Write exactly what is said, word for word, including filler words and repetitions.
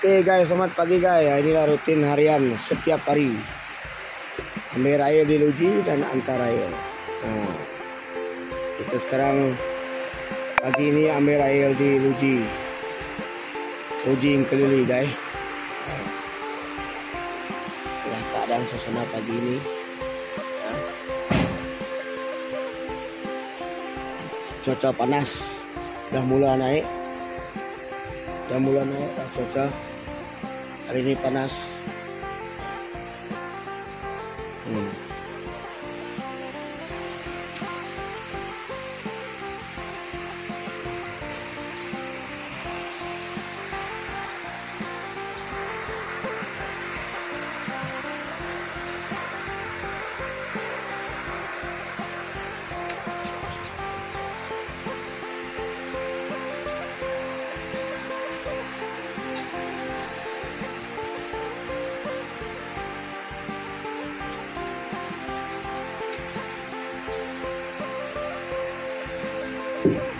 Oke guys, selamat pagi guys. Inilah rutin harian setiap hari. Ambil air di Luji dan antar air. Nah, kita sekarang pagi ini ambil air di Luji. Luji Kelili guys. Inilah keadaan suasana pagi ini. Nah, cuaca panas dah mula naik. Dah mula naik dah cuaca. Hari ini panas. Hmm. Thank you.